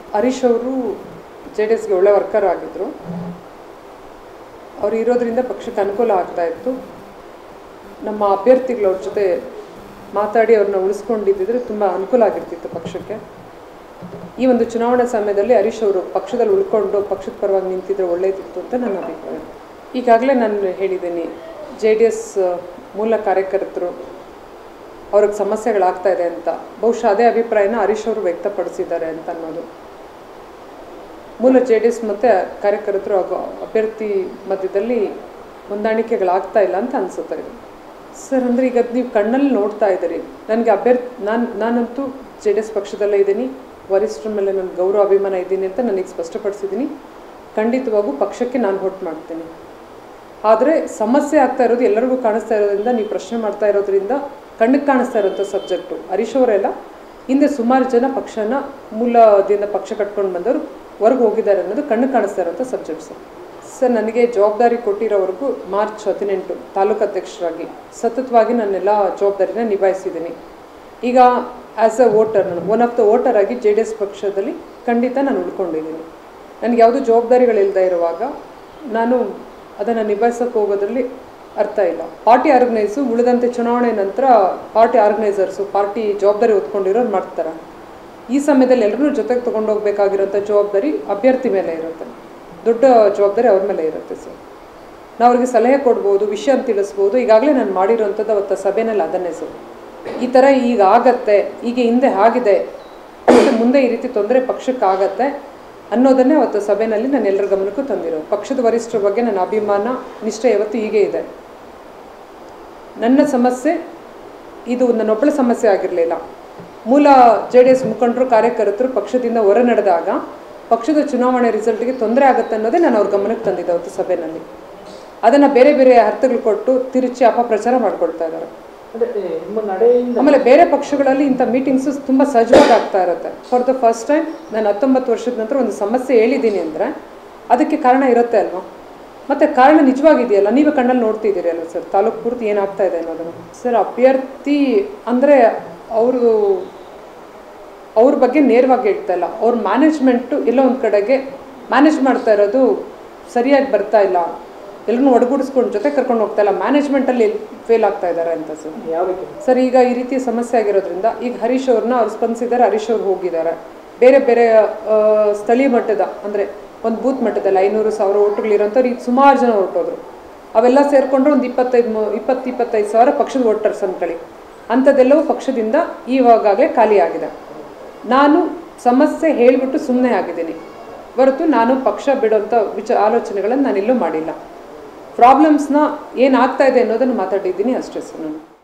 ಹರೀಶ್ ಅವರು ಜೆಡಿಎಸ್ಗೆ ಒಳ್ಳೆ ವರ್ಕರ್ ಆಗಿದ್ದರು. ಅವರು ಇರೋದ್ರಿಂದ ಪಕ್ಷಕ್ಕೆ ಅನುಕೂಲ ಆಗ್ತಾ ಇತ್ತು. ನಮ್ಮ ಅಭ್ಯರ್ಥಿಗಳು ಅವ್ರ ಜೊತೆ ಮಾತಾಡಿ ಅವ್ರನ್ನ ಉಳಿಸ್ಕೊಂಡಿದ್ದರೆ ತುಂಬ ಅನುಕೂಲ ಆಗಿರ್ತಿತ್ತು ಪಕ್ಷಕ್ಕೆ. ಈ ಒಂದು ಚುನಾವಣಾ ಸಮಯದಲ್ಲಿ ಹರೀಶ್ ಅವರು ಪಕ್ಷದಲ್ಲಿ ಉಳ್ಕೊಂಡು ಪಕ್ಷದ ಪರವಾಗಿ ನಿಂತಿದ್ರೆ ಒಳ್ಳೆಯದಿತ್ತು ಅಂತ ನನ್ನ ಅಭಿಪ್ರಾಯ. ಈಗಾಗಲೇ ನಾನು ಹೇಳಿದ್ದೀನಿ, JDS ಮೂಲ ಕಾರ್ಯಕರ್ತರು ಅವ್ರಿಗೆ ಸಮಸ್ಯೆಗಳಾಗ್ತಾ ಇದೆ ಅಂತ. ಬಹುಶಃ ಅದೇ ಅಭಿಪ್ರಾಯನ ಹರೀಶ್ ಅವರು ವ್ಯಕ್ತಪಡಿಸಿದ್ದಾರೆ ಅಂತ ಅನ್ನೋದು. ಮೂಲ JDS ಮತ್ತು ಕಾರ್ಯಕರ್ತರು ಹಾಗೂ ಅಭ್ಯರ್ಥಿ ಮಧ್ಯದಲ್ಲಿ ಹೊಂದಾಣಿಕೆಗಳಾಗ್ತಾ ಇಲ್ಲ ಅಂತ ಅನಿಸುತ್ತೆ ಸರ್. ಅಂದರೆ ಈಗ ನೀವು ಕಣ್ಣಲ್ಲಿ ನೋಡ್ತಾ ಇದ್ದೀರಿ, ನನಗೆ ನಾನಂತೂ JDS ಪಕ್ಷದಲ್ಲೇ ಇದ್ದೀನಿ, ವರಿಷ್ಠರ ಮೇಲೆ ನನ್ನ ಗೌರವ ಅಭಿಮಾನ ಇದ್ದೀನಿ ಅಂತ ನನಗೆ ಸ್ಪಷ್ಟಪಡಿಸಿದ್ದೀನಿ. ಖಂಡಿತವಾಗೂ ಪಕ್ಷಕ್ಕೆ ನಾನು ವೋಟ್ ಮಾಡ್ತೀನಿ. ಆದರೆ ಸಮಸ್ಯೆ ಆಗ್ತಾ ಇರೋದು ಎಲ್ಲರಿಗೂ ಕಾಣಿಸ್ತಾ ಇರೋದ್ರಿಂದ, ನೀವು ಪ್ರಶ್ನೆ ಮಾಡ್ತಾ ಇರೋದ್ರಿಂದ ಕಣ್ಣಿಗೆ ಕಾಣಿಸ್ತಾ ಇರೋಂಥ ಸಬ್ಜೆಕ್ಟು. ಹರೀಶ್ ಅವರೆಲ್ಲ ಹಿಂದೆ ಸುಮಾರು ಜನ ಪಕ್ಷನ ಮೂಲದಿಂದ ಪಕ್ಷ ಕಟ್ಕೊಂಡು ಬಂದವರು ಹೊರಗೆ ಹೋಗಿದ್ದಾರೆ ಅನ್ನೋದು ಕಣ್ಣಿಗೆ ಕಾಣಿಸ್ತಾ ಇರೋಂಥ ಸಬ್ಜೆಕ್ಟ್ ಸರ್. ನನಗೆ ಜವಾಬ್ದಾರಿ ಕೊಟ್ಟಿರೋವರೆಗೂ ಮಾರ್ಚ್ 18 ತಾಲೂಕು ಅಧ್ಯಕ್ಷರಾಗಿ ಸತತವಾಗಿ ನಾನೆಲ್ಲ ಜವಾಬ್ದಾರಿನ ನಿಭಾಯಿಸಿದ್ದೀನಿ. ಈಗ ಆ್ಯಸ್ ಅ ವೋಟರ್, ನಾನು ಒನ್ ಆಫ್ ದ ವೋಟರ್ ಆಗಿ JDS ಪಕ್ಷದಲ್ಲಿ ಖಂಡಿತ ನಾನು ಉಳ್ಕೊಂಡಿದ್ದೀನಿ. ನನಗೆ ಯಾವುದೂ ಜವಾಬ್ದಾರಿಗಳಿಲ್ಲದೆ ಇರುವಾಗ ನಾನು ಅದನ್ನು ನಿಭಾಯಿಸೋಕೆ ಹೋಗೋದ್ರಲ್ಲಿ ಅರ್ಥ ಇಲ್ಲ. ಪಾರ್ಟಿ ಆರ್ಗನೈಸು ಉಳಿದಂತೆ ಚುನಾವಣೆ ನಂತರ ಪಾರ್ಟಿ ಆರ್ಗನೈಸರ್ಸು ಪಾರ್ಟಿ ಜವಾಬ್ದಾರಿ ಹೊತ್ಕೊಂಡಿರೋರು ಮಾಡ್ತಾರೆ. ಈ ಸಮಯದಲ್ಲಿ ಎಲ್ಲರೂ ಜೊತೆಗೆ ತೊಗೊಂಡೋಗ್ಬೇಕಾಗಿರೋಂಥ ಜವಾಬ್ದಾರಿ ಅಭ್ಯರ್ಥಿ ಮೇಲೆ ಇರುತ್ತೆ, ದೊಡ್ಡ ಜವಾಬ್ದಾರಿ ಅವ್ರ ಮೇಲೆ ಇರುತ್ತೆ ಸರ್. ನಾವು ಅವ್ರಿಗೆ ಸಲಹೆ ಕೊಡ್ಬೋದು, ವಿಷಯ ತಿಳಿಸ್ಬೋದು. ಈಗಾಗಲೇ ನಾನು ಮಾಡಿರೋಂಥದ್ದು ಅವತ್ತು ಸಭೆಯಲ್ಲಿ ಅದನ್ನೇ ಸರ್. ಈ ಥರ ಈಗ ಆಗತ್ತೆ, ಈಗ ಹಿಂದೆ ಆಗಿದೆ, ಮತ್ತು ಮುಂದೆ ಈ ರೀತಿ ತೊಂದರೆ ಪಕ್ಷಕ್ಕೆ ಆಗತ್ತೆ ಅನ್ನೋದನ್ನೇ ಅವತ್ತು ಸಭೆಯಲ್ಲಿ ನಾನು ಎಲ್ಲರ ಗಮನಕ್ಕೂ ತಂದಿರೋದು. ಪಕ್ಷದ ವರಿಷ್ಠರ ಬಗ್ಗೆ ನನ್ನ ಅಭಿಮಾನ ನಿಷ್ಠೆ ಯಾವತ್ತೂ ಹೀಗೆ ಇದೆ. ನನ್ನ ಸಮಸ್ಯೆ ಇದು ನನ್ನೊಬ್ಬಳ ಸಮಸ್ಯೆ ಆಗಿರಲಿಲ್ಲ. ಮೂಲ JDS ಮುಖಂಡರು ಕಾರ್ಯಕರ್ತರು ಪಕ್ಷದಿಂದ ಹೊರ ನಡೆದಾಗ ಪಕ್ಷದ ಚುನಾವಣೆ ರಿಸಲ್ಟ್ಗೆ ತೊಂದರೆ ಆಗುತ್ತೆ ಅನ್ನೋದೇ ನಾನು ಅವ್ರ ಗಮನಕ್ಕೆ ತಂದಿದ್ದೆ ಅವತ್ತು ಸಭೆಯಲ್ಲಿ. ಅದನ್ನು ಬೇರೆ ಬೇರೆ ಅರ್ಥಗಳು ಕೊಟ್ಟು ತಿರುಚಿ ಅಪಪ್ರಚಾರ ಮಾಡ್ಕೊಳ್ತಾ ಇದ್ದಾರೆ. ಆಮೇಲೆ ಬೇರೆ ಪಕ್ಷಗಳಲ್ಲಿ ಇಂಥ ಮೀಟಿಂಗ್ಸು ತುಂಬ ಸಹಜವಾಗಿ ಆಗ್ತಾ ಇರುತ್ತೆ. ಫಾರ್ ದ ಫಸ್ಟ್ ಟೈಮ್ ನಾನು 19 ವರ್ಷದ ನಂತರ ಒಂದು ಸಮಸ್ಯೆ ಹೇಳಿದ್ದೀನಿ ಅಂದರೆ ಅದಕ್ಕೆ ಕಾರಣ ಇರುತ್ತೆ ಅಲ್ವಾ. ಮತ್ತು ಕಾರಣ ನಿಜವಾಗಿದೆಯಲ್ಲ, ನೀವೇ ಕಣ್ಣಲ್ಲಿ ನೋಡ್ತಿದ್ದೀರಿ ಅಲ್ವ ಸರ್, ತಾಲೂಕು ಪೂರ್ತಿ ಏನಾಗ್ತಾ ಇದೆ ಅನ್ನೋದನ್ನು. ಸರ್, ಅಭ್ಯರ್ಥಿ ಅಂದರೆ ಅವ್ರ ಬಗ್ಗೆ ನೇರವಾಗಿ ಹೇಳ್ತಾ ಇಲ್ಲ. ಅವ್ರ ಮ್ಯಾನೇಜ್ಮೆಂಟು ಎಲ್ಲೋ ಒಂದು ಕಡೆಗೆ ಮ್ಯಾನೇಜ್ ಮಾಡ್ತಾ ಇರೋದು ಸರಿಯಾಗಿ ಬರ್ತಾ ಇಲ್ಲ, ಎಲ್ಲರೂ ಒಡಗೂಡಿಸ್ಕೊಂಡು ಜೊತೆ ಕರ್ಕೊಂಡು ಹೋಗ್ತಾ ಇಲ್ಲ, ಮ್ಯಾನೇಜ್ಮೆಂಟಲ್ಲಿ ಫೇಲ್ ಆಗ್ತಾ ಇದ್ದಾರೆ ಅಂತ ಸರ್. ಸರ್, ಈಗ ಈ ರೀತಿಯ ಸಮಸ್ಯೆ ಆಗಿರೋದ್ರಿಂದ ಈಗ ಹರೀಶ್ ಅವ್ರನ್ನ ಅವ್ರು ಸ್ಪಂದಿಸಿದ್ದಾರೆ, ಹರೀಶ್ ಅವ್ರು ಹೋಗಿದ್ದಾರೆ. ಬೇರೆ ಬೇರೆ ಸ್ಥಳೀಯ ಮಟ್ಟದ ಅಂದರೆ ಒಂದು ಬೂತ್ ಮಟ್ಟದಲ್ಲಿ 500,000 ಓಟುಗಳಿರೋಂಥವ್ರು ಈಗ ಸುಮಾರು ಜನ ಹೊರಟೋದ್ರು. ಅವೆಲ್ಲ ಸೇರಿಕೊಂಡ್ರೆ ಒಂದು 20-25 ಸಾವಿರ ಪಕ್ಷದ ವೋಟರ್ಸ್ ಅಂದ್ಕೊಳ್ಳಿ. ಅಂಥದ್ದೆಲ್ಲವೂ ಪಕ್ಷದಿಂದ ಇವಾಗಲೇ ಖಾಲಿಯಾಗಿದೆ. ನಾನು ಸಮಸ್ಯೆ ಹೇಳಿಬಿಟ್ಟು ಸುಮ್ಮನೆ ಆಗಿದ್ದೀನಿ ಹೊರತು ನಾನು ಪಕ್ಷ ಬಿಡೋಂಥ ಆಲೋಚನೆಗಳನ್ನು ನಾನೆಲ್ಲೂ ಮಾಡಿಲ್ಲ. ಪ್ರಾಬ್ಲಮ್ಸ್ನ ಏನಾಗ್ತಾ ಇದೆ ಅನ್ನೋದನ್ನು ಮಾತಾಡಿದ್ದೀನಿ ಅಷ್ಟೇ ಸರ್ ನಾನು.